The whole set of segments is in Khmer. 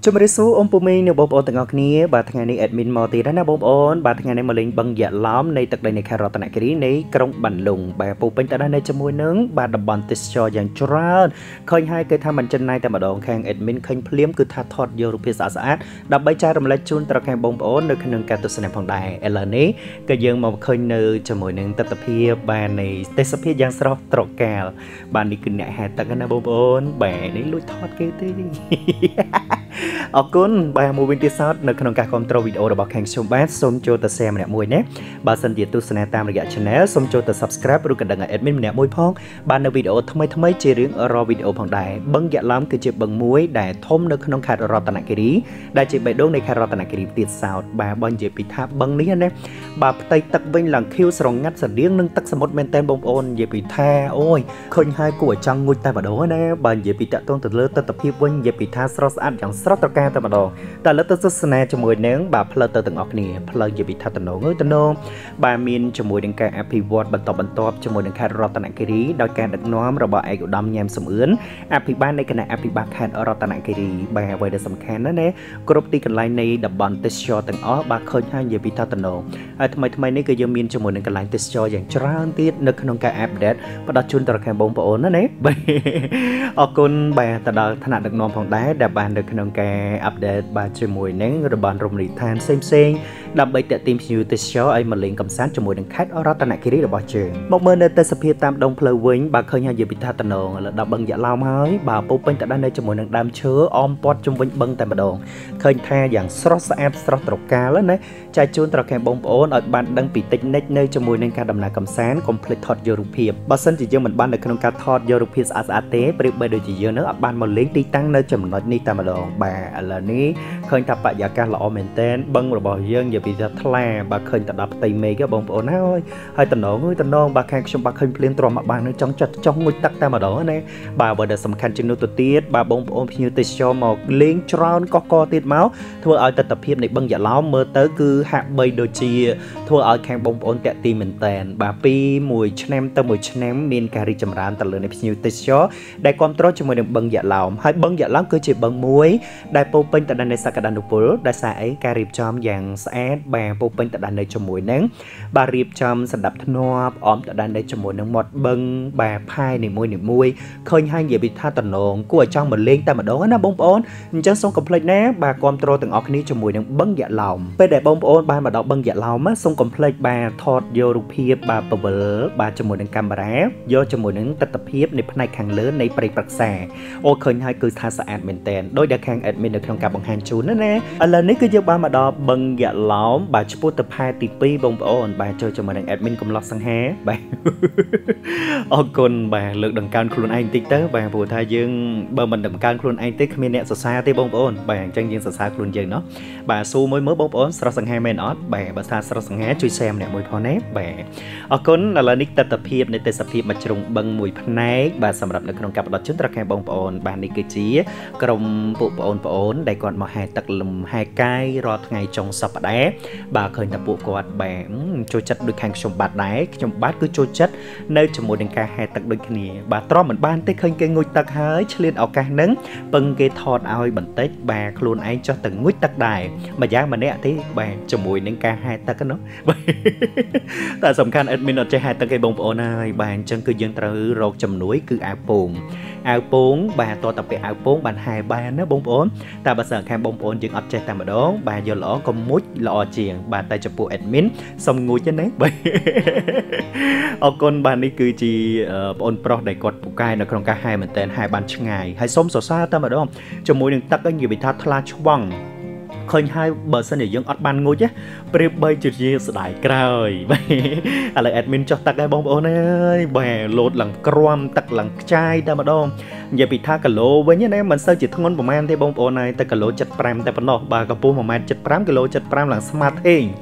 ជំរាបសួរអ៊ំពូមីនៅបងប្អូនទាំងអស់គ្នាបាទថ្ងៃនេះ admin មកទៀតហើយណាបងប្អូនបាទថ្ងៃនេះមកលេងបឹងយ៉ាឡំនៃទឹកដីនៃខេត្តរតនគិរីនៃក្រុងបានលុងបាទពូពេញតើនៅជាមួយនឹងបាទតំបន់ទេសចរយ៉ាងច្រើនឃើញហើយគេថាមិនចិនណៃតែម្ដងខាង admin ឃើញភ្លាមគឺថាថតយករូបភាពស្អាតៗដើម្បីចែករំលែកជូនដល់ខាងបងប្អូននៅក្នុងការទស្សនាផងដែរឥឡូវនេះក៏យើងមកឃើញនៅជាមួយនឹងទស្សនវិជ្ជាបាទនៃទេសភាពយ៉ាងស្រស់ត្រកាលបាទនេះគឺអ្នកហែទឹកណាបងប្អូនបាទនេះលួចថតគេទេអរគុណបាទមួយវិញទៀតសោតនៅក្នុងការគ្រប់គ្រងវីដេអូរបស់ខាងខ្ញុំបាទសូមចូលទៅ share ម្នាក់មួយណាបើសិនជាទស្សនាតាមរយៈ channel សូមចូលទៅ subscribe ឬក៏ដឹងឲ្យ admin ម្នាក់មួយផងបាទនៅវីដេអូថ្មីៗជារឿងរាល់វីដេអូផងដែរបឹងយ៉ាឡំគឺជាបឹងមួយដែលធំនៅក្នុងខេត្តរតនគិរីដែលជាបេះដូងនៃខេត្តរតនគិរីទៀតសោតបាទបើនិយាយពីថាបឹងនេះណាបាទផ្ទៃទឹកវិញឡើងខៀវស្រងាត់ស្រដៀងនឹងទឹកសមុទ្រមែនតើបងប្អូននិយាយពីថាអូយឃើញហើយគួរឲ្យចង់ងូចតែម្ដងណាបើនិយាយពីតាក់ទងទៅលើទស្សនវិជ្ជាវិញនិយាយពីថាស្រស់ស្អាតយ៉ាងស្រស់ត្រកាលតែម្ដងតែលើកទៅទស្សនាជាមួយនឹងបាទផ្លូវទៅទាំងអស់គ្នាផ្លូវជាពិថាតំណងបាទមានជាមួយនឹងការអភិវឌ្ឍបន្តជាមួយនឹងខេត្តរតនគិរីដោយការដឹកនាំរបស់ឯកឧត្តមញ៉ែមសំអឿនអភិបាលនៃគណៈអភិបាលខេត្តរតនគិរីបាទអ្វីដែលសំខាន់ណាគ្រប់ទីកន្លែងនៃតំបន់ទេសចរទាំងអស់បាទឃើញហើយនិយាយពីថាតំណងហើយថ្មីនេះគឺយើងមានជាមួយនឹងកន្លែងទេសចរយ៉ាងច្រើនទៀតនៅក្នុងការអាប់ដេតផ្ដល់ជូនដល់ខាងបងប្អូនណាបាទអរគុណបាទទៅដល់ថ្នាក់ដឹកនាំផងដែរដែលបាននៅក្នុងការអាប់ដេតបាទជាមួយនឹងរបបរមណីយដ្ឋានផ្សេងដើម្បីតាក់ទាញភ្ញៀវទេសចរឲ្យមកលេងកម្សាន្តជាមួយនឹងខេត្តរតនគិរីរបស់យើងមកមើលនៅទេសភាពតាមដងផ្លូវវិញបាទឃើញហើយនិយាយពីថាតំណងដល់បឹងយ៉ាឡោមហើយបាទពោពេញទៅដល់នៅជាមួយនឹងដើមឈើអមព័ទ្ធជុំវិញបឹងតែម្ដងឃើញថាយ៉ាងស្រស់ស្អាតស្រស់ត្រកាលណាចែកជូនដល់ខាងបងប្អូនឲ្យបានដឹងពីតិចនិចនៅជាមួយនឹងការដំណើរកម្សាន្តកុំភ្លេចថតយករូបភាពបើសិនជាយើងមិនបាននៅក្នុងការថតយករូបភាពស្អាតទេប្រៀបបីដូចជាយើងនឹងអត់បានមកលេងទីតាំងនៅចំណុចនេះតែម្ដងបាទឥឡូវនេះឃើញថាបរិយាកាសល្អមែនទែនបឹងរបស់យើងនិយាយពីថាថ្លាបាទឃើញទៅដល់ផ្ទៃមេឃបងប្អូនហើយតំណងបាទខាងខ្ញុំបាទឃើញភ្លាមទ្រាំមកបាននៅចង់ចង់ងុយទឹកតែម្ដងណាបាទបើដែលសំខាន់ជាងនោះទៅទៀតបាទបងប្អូនភ្ញៀវទេសចរមកលេងច្រើនកកទៀតមកធ្វើឲ្យទស្សនវិជ្ជានៃបឹងយ៉ាឡោមមើលទៅគឺហាក់បីដូចជាធ្វើឲ្យខាងបងប្អូនតាក់ទាញមែនទែនបាទពីមួយឆ្នាំទៅមួយឆ្នាំមានការរីកចម្រើនទៅលើនៃភ្ញៀវទេសចរដែលគ្រប់គ្រងជាមួយនឹងបឹងយ៉ាឡោមហើយបឹងយ៉ាឡោមគឺជាបឹងមួយដែលពោពេញទៅដោយសក្តានុពលដែលសារអីការរៀបចំយ៉ាងស្អាតបាទពោពេញទៅដោយជាមួយនឹងបាទរៀបចំសណ្ដាប់ធ្នាប់អមទៅដោយជាមួយនឹងមាត់បឹងបាទផែនីមួយឃើញហើយនិយាយពីថាតំណងគួរឲ្យចង់មកលេងតែម្ដងណាបងប្អូនអញ្ចឹងសូមកុំភ្លេចណាបាទគ្រប់គ្រងទាំងអស់គ្នាជាមួយនឹងបឹងយ៉ាឡោមពេលដែលបងប្អូនបានមកដល់បឹងយ៉ាឡោមសូមកុំភ្លេចបាទថតយករូបភាពបាទពវិលបាទជាមួយនឹងកាមេរ៉ាយកជាមួយនឹងទស្សនវិជ្ជានៃផ្នែកខាងលើនៃព្រៃព្រឹក្សាអូឃើញហើយគឺថាស្អាតមែនតើដោយដែលខាង admin នៅក្នុងការបង្ហាញជូនណាឥឡូវនេះគឺយើងបានមកដល់បឹងយ៉ាឡោមបាទឆ្ពោះទៅផែទី2បងប្អូនបាទចូលជាមួយនឹង admin កំឡោះសង្ហាបាទអរគុណបាទលើកដង្កើងខ្លួនឯងតិចទៅបាទព្រោះថាយើងបើមិនដង្កើងខ្លួនឯងទេគ្មានអ្នកសរសើរទេបងប្អូនបាទអញ្ចឹងយើងសរសើរខ្លួនយើងណោះបាទស៊ូមួយមើលបងប្អូនស្រស់សង្ហាមែនអត់បាទបើថាស្រស់សង្ហាជួយ share ម្នាក់មួយផងណាបាទអរគុណឥឡូវនេះទស្សនវិជ្ជានៃទេសភាពមកជ្រុងបឹងមួយផ្នែកបាទសម្រាប់នៅក្នុងការផ្ដល់ជូនដល់ខាងបងប្អូនបាទនេះគឺជាក្រុមពួកបងប្អូនដែលគាត់មកហែទឹកលំហែកាយរាល់ថ្ងៃចុងសប្តាហ៍បាទឃើញតែពួកគាត់បាទចូលចិត្តដូចខាងខ្ញុំបាទដែរខ្ញុំបាទគឺចូលចិត្តនៅជាមួយនឹងការហែទឹកដូចគ្នាបាទទ្រាំមិនបានទេឃើញគេងូចទឹកហើយឆ្លៀតឱកាសហ្នឹងពឹងគេថតឲ្យបន្តិចបាទខ្លួនឯងចុះទៅងូចទឹកដែរម្យ៉ាងម្នាក់ទេបាទជាមួយនឹងការហែទឹកនោះតែសំខាន់ admin អត់ចេះហែទឹកទេបងប្អូនហើយបាទអញ្ចឹងគឺយើងត្រូវរកជំនួយគឺអាវពងបាទតតទៅអាវពងបានហែបានណាបងប្អូនតែបើសិនខាងបងប្អូនយើងអត់ចេះតែម្ដងបាទយកល្អក៏មុជល្អជាងបាទតែចំពោះ admin សុំងូចណាបាទអរគុណបាទនេះគឺជាបងអូនប្រុសដែលគាត់ពូកែនៅក្នុងការហែមែនតើហែបានឆ្ងាយហើយសុំសរសើរតែម្ដងជាមួយនឹងទឹកនិយាយពីថាថ្លាឆ្វង់ឃើញហើយបើសិនជាយើងអត់បានងូចប្រៀបបីជាស្ដាយក្រោយបាទឥឡូវ admin ចុះទឹកហើយបងប្អូនអើយបាទលោតឡើងក្រំទឹកឡើងខ្ចាយតែម្ដងនិយាយពីថាគីឡូវិញណាមិនសូវជាធ្ងន់ប្រហែលទេបងប្អូនហើយតែគីឡូ75តែប៉ុណ្ណោះបាទកម្ពស់1.75 ម៉ែត្រគីឡូ75ឡើងស្មាតហេង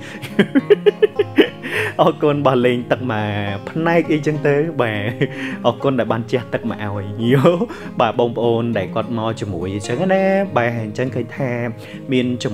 អរគុណបាទលេងទឹកមកផ្នែកអីចឹងទៅបាទអរគុណដែលបានជះទឹកមកឲ្យយោបាទបងប្អូនដែលគាត់មកជាមួយអញ្ចឹងណាបាទអញ្ចឹងឃើញថាមានជាមួយ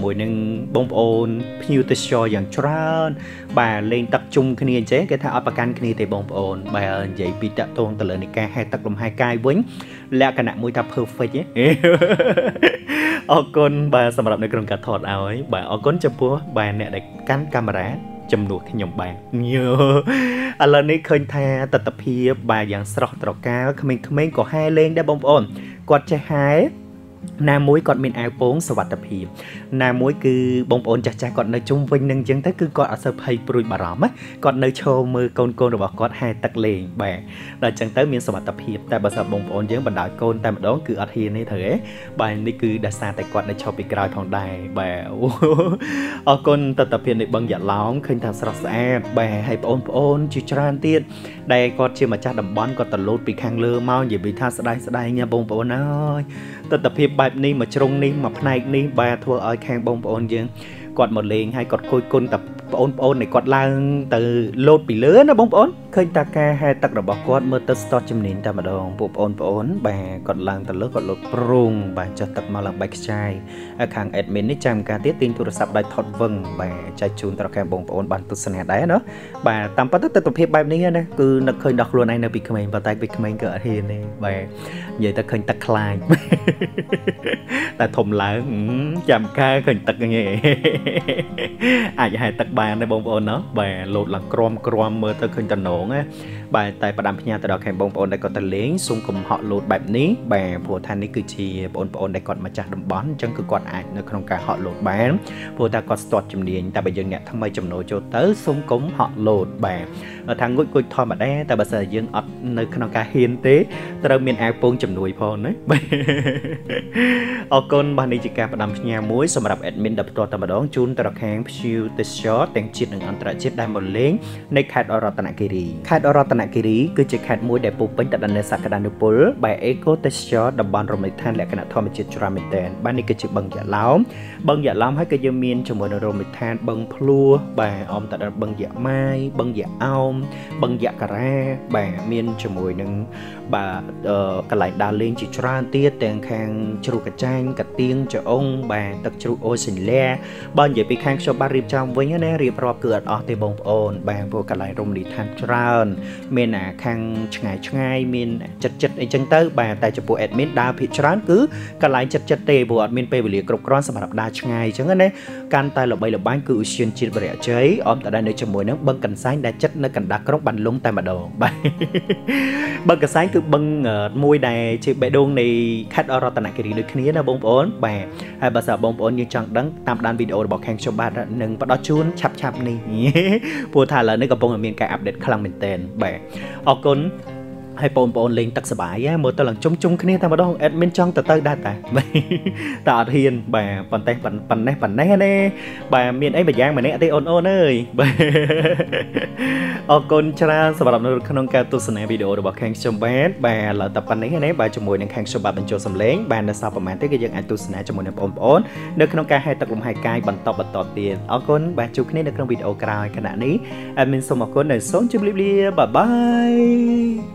ជាមួយនឹងបងប្អូនភ្ញៀវទេសចរយ៉ាងច្រើនបាទលេងទឹកជុំគ្នាអញ្ចឹងគេថាអត់ប្រកាន់គ្នាទេបងប្អូនបាទនិយាយពីតាក់ទងទៅលើនៃការហែទឹកលំហែកាយវិញលក្ខណៈមួយថា perfect អរគុណបាទសម្រាប់នៅក្នុងការថតឲ្យបាទអរគុណចំពោះបាទអ្នកដែលកាន់កាមេរ៉ាចំនួនខ្ញុំបាទឥឡូវនេះឃើញថាទស្សនភាពបាទយ៉ាងស្រស់ត្រកាលក្មេងៗក៏ហែលេងដែរបងប្អូនគាត់ចេះហែណាមួយគាត់មានអាវពោងសុវត្ថិភាពណាមួយគឺបងប្អូនចាស់ៗគាត់នៅជុំវិញនឹងអញ្ចឹងទៅគឺគាត់អត់សូវភ័យព្រួយបារម្ភណាគាត់នៅឈរមើលកូនរបស់គាត់ហែទឹកលេងបាទដល់អញ្ចឹងទៅមានសុវត្ថិភាពតែបើសិនបងប្អូនយើងបណ្ដោយកូនតែម្ដងគឺអត់ហ៊ានទេត្រូវទេបាទនេះគឺដោយសារតែគាត់នៅឈរពីក្រោយផងដែរបាទអរគុណទស្សនភាពនៃបឹងយ៉ាឡោមឃើញថាស្រស់ស្អាតបាទហើយបងប្អូនជាច្រើនទៀតដែលគាត់ជាម្ចាស់តំបន់គាត់ទៅលោតពីខាងលើមកនិយាយថាស្ដាយណាបងប្អូនអើយទស្សនភាពបែបនេះមួយជ្រុងនេះមួយផ្នែកនេះបាទធ្វើឲ្យខាងបងប្អូនយើងគាត់មកលេងហើយគាត់គួយគុណតែបងប្អូននៃគាត់ឡើងទៅលោតពីលើណាបងប្អូនឃើញតាការហែទឹករបស់គាត់មើលទៅស្ទាត់ជំនាញតែម្ដងពួកបងប្អូនបាទគាត់ឡើងទៅលើគាត់លោតប្រងបាទចុះទឹកមកឡើងបែកខ្ចាយហើយខាង admin នេះចាំការទៀតទាញទូរស័ព្ទដៃថតវឹងបាទចែកជូនដល់ខាងបងប្អូនបានទស្សនាដែរណាបាទតាមពិតទៅទស្សនភាពបែបនេះណាគឺនឹកឃើញដល់ខ្លួនឯងនៅពីក្មេងប៉ុន្តែពីក្មេងក៏អត់ហ៊ានទេបាទនិយាយទៅឃើញទឹកខ្លាចតែធំឡើងចាំការឃើញទឹកហ្នឹងឯងអាចហែទឹកបានដែរបងប្អូនណាបាទលោតឡើងក្រំមើលទៅឃើញតំណងណាបាទតែផ្ដាំផ្ញើទៅដល់ខាងបងប្អូនដែលគាត់ទៅលេងសូមកុំហក់លោតបែបនេះបាទព្រោះថានេះគឺជាបងប្អូនដែលគាត់ម្ចាស់តំបន់អញ្ចឹងគឺគាត់អាចនៅក្នុងការហក់លោតបានព្រោះថាគាត់ស្ទាត់ជំនាញតែបើយើងអ្នកថ្មីចំណូលចូលទៅសូមកុំហក់លោតបាទថាងុយគួយធម្មតាតែបើសិនយើងអត់នៅក្នុងការហ៊ានទេត្រូវមានអាវពោងជំនួយផងណាបាទអរគុណបាទនេះជាការផ្ដាំផ្ញើមួយសម្រាប់ admin ដែលផ្ទាល់តែម្ដងជូនទៅដល់ខាងភ្ញៀវទេសចរទាំងជាតិនិងអន្តរជាតិដែលមកលេងនៅខេត្តរតនគិរីខេត្តរតនគិរីគឺជាខេត្តមួយដែលពោពេញទៅដោយសក្តានុពលបែបអេកូទេសចរតំបន់រមណីយដ្ឋានលក្ខណៈធម្មជាតិច្រើនមែនទែនបាទនេះគឺជាបឹងយ៉ាឡោមហើយក៏យើងមានជាមួយនៅរមណីយដ្ឋានបឹងភ្លោះបាទអមទៅដល់បឹងយ៉ាម៉ាយបឹងយ៉ាអោមបឹងយ៉ាការ៉ាបាទមានជាមួយនឹងបាទកន្លែងដើរលេងជាច្រើនទៀតទាំងខាងជ្រូកកចាញ់កាទៀងចអុងបាទទឹកជ្រូកអូសិនឡាបើនិយាយពីខាងខ្ញុំបាទរៀបចំវិញណារៀបរាប់គឺអត់អស់ទេបងប្អូនបាទព្រោះកន្លែងរមណីយដ្ឋានច្រើនមានអាខាងឆ្ងាយមានចិត្តអីចឹងទៅបាទតែចំពោះ admin ដើរភាគច្រើនគឺកន្លែងចិត្តទេព្រោះអត់មានពេលវេលាគ្រប់គ្រាន់សម្រាប់ដើរឆ្ងាយចឹងណាកាន់តែល្បីល្បាញគឺឧស្សាហជាតិបរិយាជ័យអមតដែលនៅជាមួយនឹងបឹងកន្សែងដែលចិត្តនៅកណ្ដាលក្រុងបានលុងតែម្ដងបាទបឹងកន្សែងគឺបឹងមួយដែលជាបេះដូងនៃខេត្តរតនគិរីដូចគ្នាណាបងប្អូនបាទហើយបើសិនបងប្អូនយើងចង់ដឹងតាមដានវីដេអូរបស់ខាងខ្ញុំបាទនឹងផ្ដល់ជូនឆាប់នេះព្រោះថាឥឡូវនេះកំពុងតែមានការអាប់ដេតខ្លាំងមែនទែនបាទអរគុណហើយបងប្អូនលេងទឹកសប្បាយមើលទៅឡើងជុំគ្នាតែម្ដង admin ចង់ទៅដែរតែអត់ហ៊ានបាទប៉ុន្តែប៉ុណ្ណេះណាបាទមានអីម្យ៉ាងម្នាក់ទេអូនអើយបាទអរគុណច្រើនសម្រាប់នៅក្នុងការទស្សនាវីដេអូរបស់ខាងខ្ញុំបាទឥឡូវតែប៉ុណ្្នេះណាបាទជាមួយនឹងខាងខ្ញុំបាទបញ្ចូលសំឡេងបាទនៅសល់ប្រហែលទេគឺយើងអាចទស្សនាជាមួយនឹងបងប្អូននៅក្នុងការហែទឹកលំហែកាយបន្តទៀតអរគុណបាទជួបគ្នានៅក្នុងវីដេអូក្រោយខណៈនេះ admin សូមអរគុណនិងសូមជម្រាបលាបាយបាយ